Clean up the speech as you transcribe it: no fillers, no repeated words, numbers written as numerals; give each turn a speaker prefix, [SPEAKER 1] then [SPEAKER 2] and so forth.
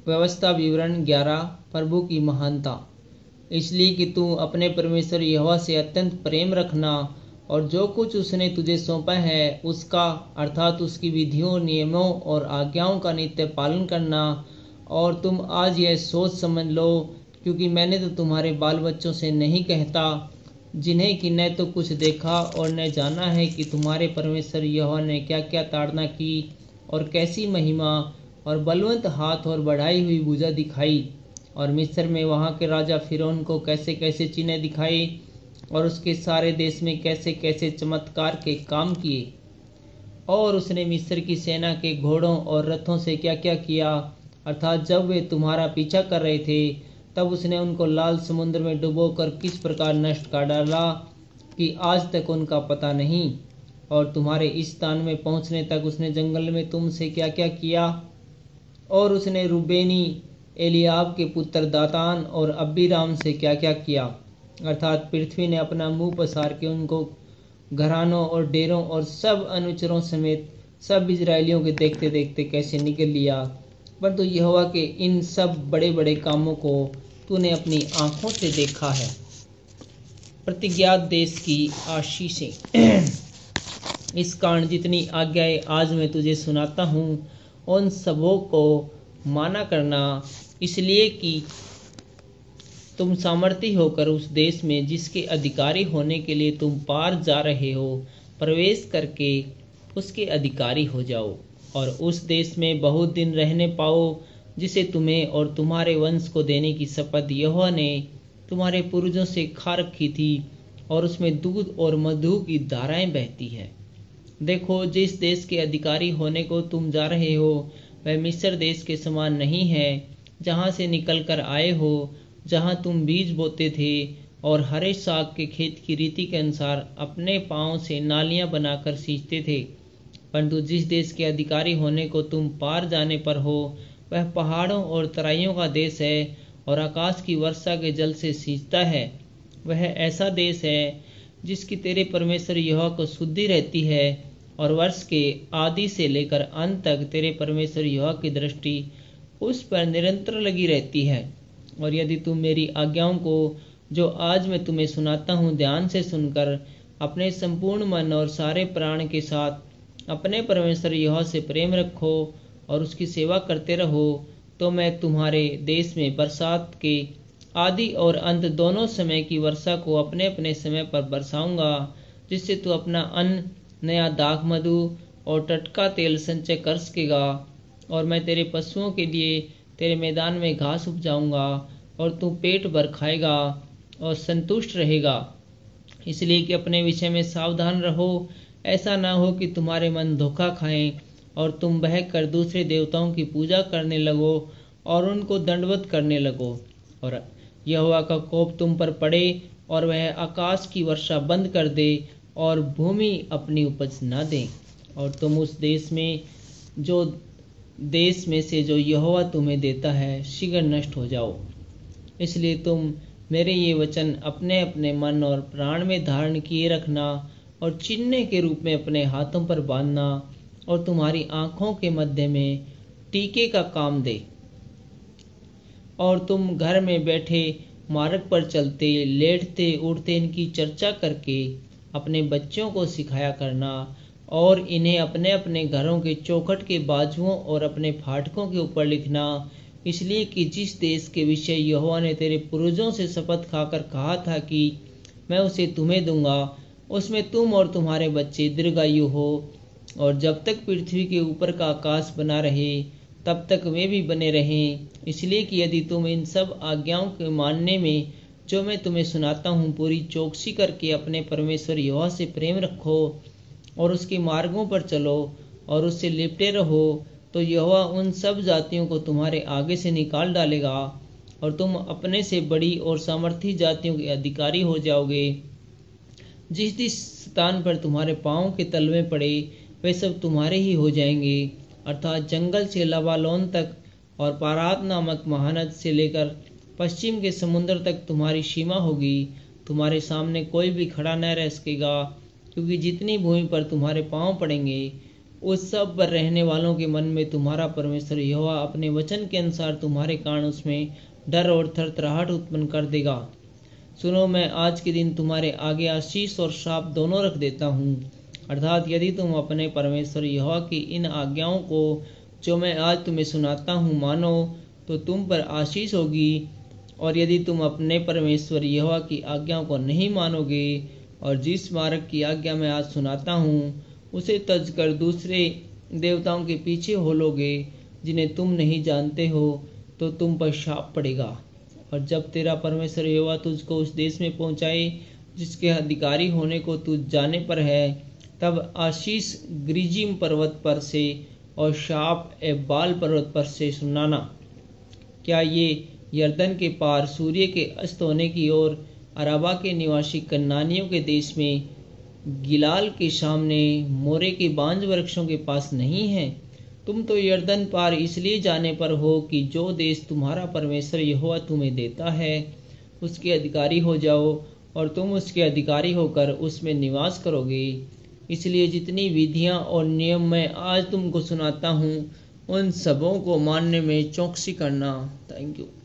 [SPEAKER 1] व्यवस्था विवरण 11 प्रभु की महानता। इसलिए कि तू अपने परमेश्वर यहोवा से अत्यंत प्रेम रखना और जो कुछ उसने तुझे सौंपा है उसका अर्थात उसकी विधियों, नियमों और आज्ञाओं का नित्य पालन करना। और तुम आज यह सोच समझ लो, क्योंकि मैंने तो तुम्हारे बाल बच्चों से नहीं कहता, जिन्हें कि न तो कुछ देखा और न जाना है कि तुम्हारे परमेश्वर यहोवा ने क्या क्या ताड़ना की और कैसी महिमा और बलवंत हाथ और बढ़ाई हुई भुजा दिखाई, और मिस्र में वहाँ के राजा फिरौन को कैसे कैसे चिन्ह दिखाए और उसके सारे देश में कैसे कैसे चमत्कार के काम किए, और उसने मिस्र की सेना के घोड़ों और रथों से क्या क्या किया, अर्थात जब वे तुम्हारा पीछा कर रहे थे तब उसने उनको लाल समुद्र में डुबोकर किस प्रकार नष्ट कर डाला कि आज तक उनका पता नहीं। और तुम्हारे इस स्थान में पहुंचने तक उसने जंगल में तुमसे क्या क्या किया। और उसने रूबेनी एलियाब के पुत्र दातान और अबीराम से क्या क्या किया, अर्थात पृथ्वी ने अपना मुंह पसार के उनको घरानों और डेरों और सब अनुचरों समेत सब इजरायलियों के देखते देखते कैसे निगल लिया। परंतु यहोवा के इन सब बड़े बड़े कामों को तूने अपनी आंखों से देखा है। प्रतिज्ञात देश की आशीषें। इस कारण जितनी आज्ञाएं आज मैं तुझे सुनाता हूँ उन सबों को माना करना, इसलिए कि तुम सामर्थी होकर उस देश में जिसके अधिकारी होने के लिए तुम पार जा रहे हो प्रवेश करके उसके अधिकारी हो जाओ और उस देश में बहुत दिन रहने पाओ, जिसे तुम्हें और तुम्हारे वंश को देने की शपथ यहोवा ने तुम्हारे पूर्वजों से खा रखी थी, और उसमें दूध और मधु की धाराएं बहती है। देखो, जिस देश के अधिकारी होने को तुम जा रहे हो वह मिस्र देश के समान नहीं है, जहाँ से निकल कर आए हो, जहाँ तुम बीज बोते थे और हरे साग के खेत की रीति के अनुसार अपने पांव से नालियां बनाकर सींचते थे। परंतु जिस देश के अधिकारी होने को तुम पार जाने पर हो वह पहाड़ों और तराइयों का देश है और आकाश की वर्षा के जल से सींचता है। वह ऐसा देश है जिसकी तेरे परमेश्वर यहोवा को शुद्धि रहती है, और वर्ष के आदि से लेकर अंत तक तेरे परमेश्वर यहोवा की दृष्टि उस पर निरंतर लगी रहती है। और यदि तुम मेरी आज्ञाओं को जो आज मैं तुम्हें सुनाता हूँ ध्यान से सुनकर अपने संपूर्ण मन और सारे प्राण के साथ अपने परमेश्वर यहोवा से प्रेम रखो और उसकी सेवा करते रहो, तो मैं तुम्हारे देश में बरसात के आदि और अंत दोनों समय की वर्षा को अपने अपने समय पर बरसाऊंगा, जिससे तू अपना अन्न, नया दाख मधु और टटका तेल संचय कर सकेगा। और मैं तेरे पशुओं के लिए तेरे मैदान में घास उपजाऊंगा और तू पेट भर खाएगा और संतुष्ट रहेगा। इसलिए कि अपने विषय में सावधान रहो, ऐसा ना हो कि तुम्हारे मन धोखा खाएं और तुम बहक कर दूसरे देवताओं की पूजा करने लगो और उनको दंडवत करने लगो, और यहोवा का कोप तुम पर पड़े और वह आकाश की वर्षा बंद कर दे और भूमि अपनी उपज न दे, और तुम उस देश में से जो यहोवा तुम्हें देता है शीघ्र नष्ट हो जाओ। इसलिए तुम मेरे ये वचन अपने अपने मन और प्राण में धारण किए रखना और चिन्ह के रूप में अपने हाथों पर बांधना, और तुम्हारी आंखों के मध्य में टीके का काम दे। और तुम घर में बैठे, मार्ग पर चलते, लेटते उठते इनकी चर्चा करके अपने बच्चों को सिखाया करना, और इन्हें अपने अपने घरों के चौखट के बाजुओं और अपने फाटकों के ऊपर लिखना, इसलिए कि जिस देश के विषय यहोवा ने तेरे पूर्वजों से शपथ खाकर कहा था कि मैं उसे तुम्हें दूंगा, उसमें तुम और तुम्हारे बच्चे दीर्घायु हो, और जब तक पृथ्वी के ऊपर का आकाश बना रहे तब तक वे भी बने रहें। इसलिए कि यदि तुम इन सब आज्ञाओं के मानने में जो मैं तुम्हें सुनाता हूँ पूरी चौकसी करके अपने परमेश्वर यहोवा से प्रेम रखो और उसके मार्गों पर चलो और उससे लिपटे रहो, तो यहोवा उन सब जातियों को तुम्हारे आगे से निकाल डालेगा और तुम अपने से बड़ी और सामर्थी जातियों के अधिकारी हो जाओगे। जिस जिस स्थान पर तुम्हारे पांव के तलवे पड़े वे सब तुम्हारे ही हो जाएंगे, अर्थात जंगल से लबालोन तक और पारात नामक महानद से लेकर पश्चिम के समुद्र तक तुम्हारी सीमा होगी। तुम्हारे सामने कोई भी खड़ा न रह सकेगा, क्योंकि जितनी भूमि पर तुम्हारे पांव पड़ेंगे उस सब पर रहने वालों के मन में तुम्हारा परमेश्वर यहोवा अपने वचन के अनुसार तुम्हारे कारण उसमें डर और थरथराहट उत्पन्न कर देगा। सुनो, मैं आज के दिन तुम्हारे आगे आशीष और श्राप दोनों रख देता हूँ। अर्थात यदि तुम अपने परमेश्वर यहोवा की इन आज्ञाओं को जो मैं आज तुम्हें सुनाता हूँ मानो तो तुम पर आशीष होगी, और यदि तुम अपने परमेश्वर यहोवा की आज्ञाओं को नहीं मानोगे और जिस मार्ग की आज्ञा मैं आज सुनाता हूँ उसे तज कर दूसरे देवताओं के पीछे हो लोगे जिन्हें तुम नहीं जानते हो, तो तुम पर शाप पड़ेगा। और जब तेरा परमेश्वर यहोवा तुझको उस देश में पहुँचाए जिसके अधिकारी होने को तुझ जाने पर है, तब आशीष ग्रिजिम पर्वत पर से और शाप एबाल पर्वत पर से सुनाना। क्या ये यरदन के पार सूर्य के अस्त होने की ओर अराबा के निवासी कनानियों के देश में गिलाल के सामने मोरे के बांज वृक्षों के पास नहीं है? तुम तो यरदन पार इसलिए जाने पर हो कि जो देश तुम्हारा परमेश्वर यहोवा तुम्हें देता है उसके अधिकारी हो जाओ, और तुम उसके अधिकारी होकर उसमें निवास करोगे। इसलिए जितनी विधियां और नियम मैं आज तुमको सुनाता हूँ उन सबों को मानने में चौकसी करना। Thank you.